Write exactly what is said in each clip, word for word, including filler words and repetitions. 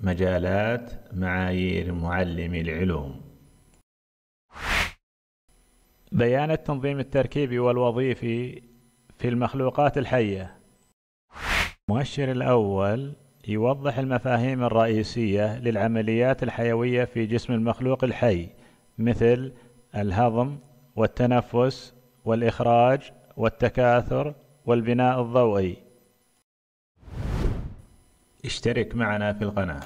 مجالات معايير معلمي العلوم. بيان التنظيم التركيبي والوظيفي في المخلوقات الحية. المؤشر الأول يوضح المفاهيم الرئيسية للعمليات الحيوية في جسم المخلوق الحي، مثل الهضم والتنفس والإخراج والتكاثر والبناء الضوئي. اشترك معنا في القناة.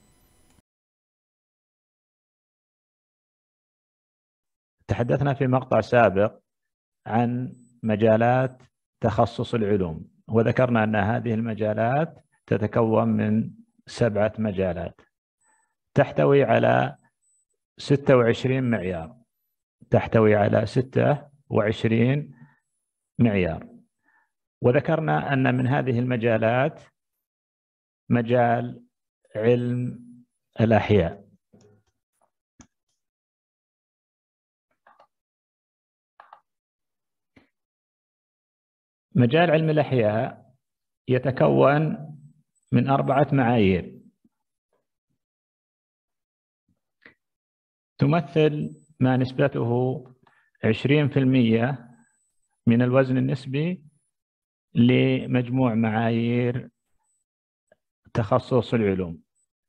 تحدثنا في مقطع سابق عن مجالات تخصص العلوم، وذكرنا أن هذه المجالات تتكون من سبعة مجالات تحتوي على ستة وعشرين معيار تحتوي على ستة وعشرين معيار. وذكرنا أن من هذه المجالات مجال علم الأحياء. مجال علم الأحياء يتكون من أربعة معايير تمثل ما نسبته عشرين بالمئة من الوزن النسبي لمجموع معايير تخصص العلوم،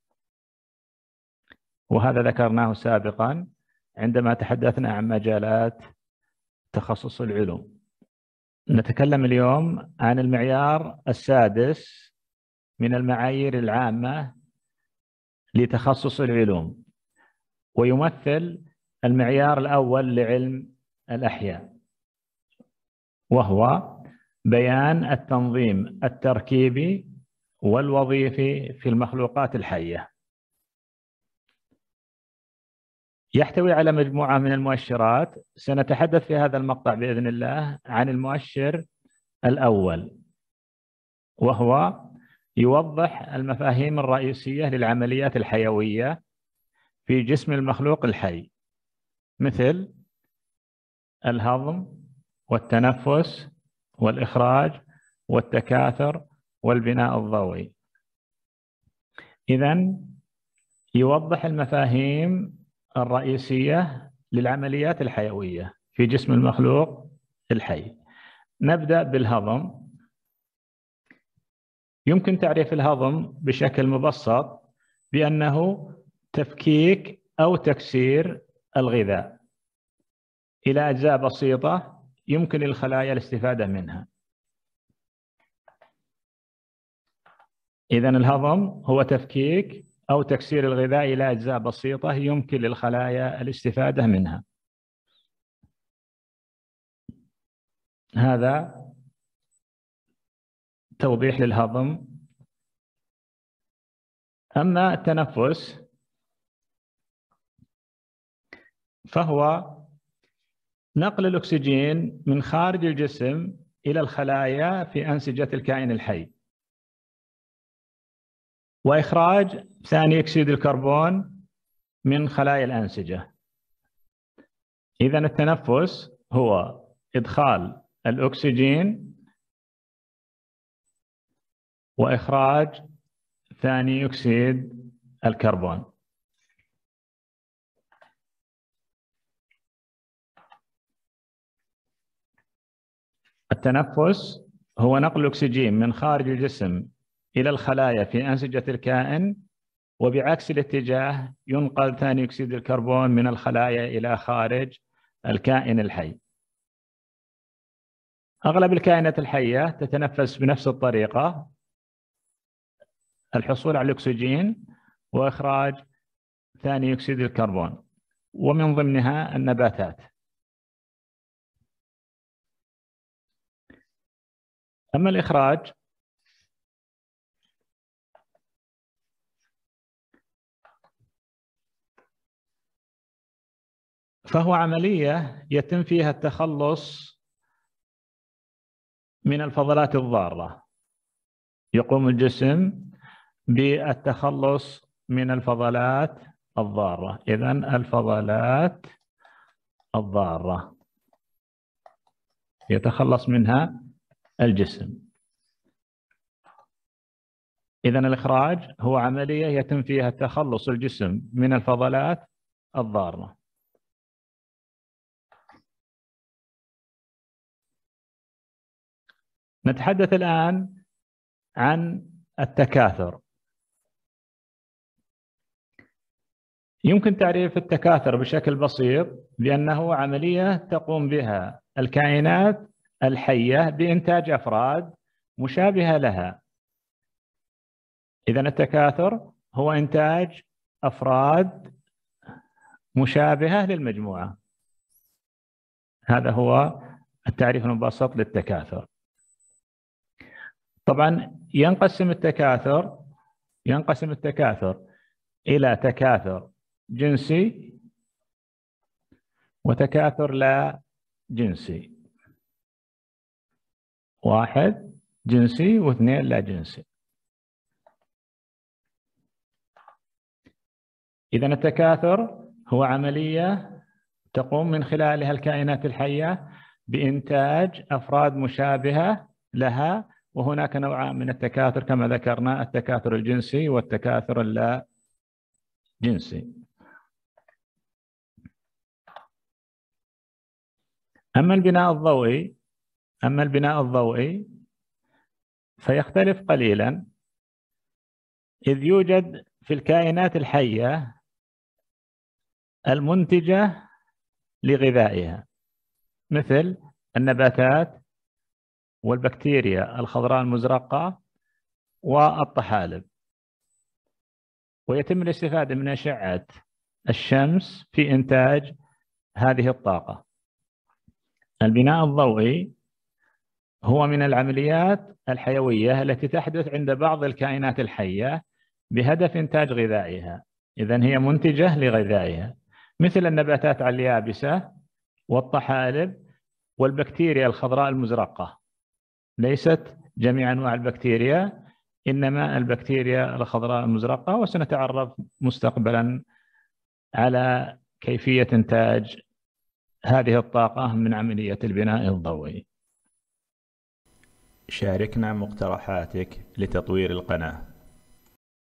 وهذا ذكرناه سابقا عندما تحدثنا عن مجالات تخصص العلوم. نتكلم اليوم عن المعيار السادس من المعايير العامة لتخصص العلوم، ويمثل المعيار الأول لعلم الأحياء، وهو بيان التنظيم التركيبي والوظيفي في المخلوقات الحية. يحتوي على مجموعة من المؤشرات. سنتحدث في هذا المقطع بإذن الله عن المؤشر الأول، وهو يوضح المفاهيم الرئيسية للعمليات الحيوية في جسم المخلوق الحي، مثل الهضم والتنفس والإخراج والتكاثر والبناء الضوئي. إذن يوضح المفاهيم الرئيسية للعمليات الحيوية في جسم المخلوق الحي. نبدأ بالهضم. يمكن تعريف الهضم بشكل مبسط بأنه تفكيك أو تكسير الغذاء إلى أجزاء بسيطة يمكن للخلايا الاستفادة منها. إذن الهضم هو تفكيك أو تكسير الغذاء إلى أجزاء بسيطة يمكن للخلايا الاستفادة منها. هذا توضيح للهضم. أما التنفس فهو نقل الأكسجين من خارج الجسم إلى الخلايا في أنسجة الكائن الحي، وإخراج ثاني أكسيد الكربون من خلايا الأنسجة. إذن التنفس هو إدخال الأكسجين وإخراج ثاني أكسيد الكربون. التنفس هو نقل الأكسجين من خارج الجسم إلى الخلايا في أنسجة الكائن، وبعكس الاتجاه ينقل ثاني أكسيد الكربون من الخلايا إلى خارج الكائن الحي. أغلب الكائنات الحية تتنفس بنفس الطريقة، الحصول على الأكسجين وإخراج ثاني أكسيد الكربون، ومن ضمنها النباتات. أما الإخراج فهو عملية يتم فيها التخلص من الفضلات الضارة. يقوم الجسم بالتخلص من الفضلات الضارة. إذن الفضلات الضارة يتخلص منها الجسم. إذا الإخراج هو عملية يتم فيها تخلص الجسم من الفضلات الضارة. نتحدث الآن عن التكاثر. يمكن تعريف التكاثر بشكل بسيط بأنه عملية تقوم بها الكائنات الحية بإنتاج أفراد مشابهة لها. إذا التكاثر هو إنتاج أفراد مشابهة للمجموعة. هذا هو التعريف المبسط للتكاثر. طبعا ينقسم التكاثر ينقسم التكاثر إلى تكاثر جنسي وتكاثر لا جنسي. واحد جنسي واثنين لا جنسي. إذا التكاثر هو عملية تقوم من خلالها الكائنات الحية بإنتاج أفراد مشابهة لها، وهناك نوعان من التكاثر كما ذكرنا: التكاثر الجنسي والتكاثر اللا جنسي. أما البناء الضوئي أما البناء الضوئي فيختلف قليلا، إذ يوجد في الكائنات الحية المنتجة لغذائها مثل النباتات والبكتيريا الخضراء المزرقة والطحالب، ويتم الاستفادة من أشعة الشمس في إنتاج هذه الطاقة. البناء الضوئي هو من العمليات الحيوية التي تحدث عند بعض الكائنات الحية بهدف إنتاج غذائها. إذن هي منتجة لغذائها، مثل النباتات اليابسة والطحالب والبكتيريا الخضراء المزرقة. ليست جميع أنواع البكتيريا، إنما البكتيريا الخضراء المزرقة، وسنتعرف مستقبلا على كيفية إنتاج هذه الطاقة من عملية البناء الضوئي. شاركنا مقترحاتك لتطوير القناة.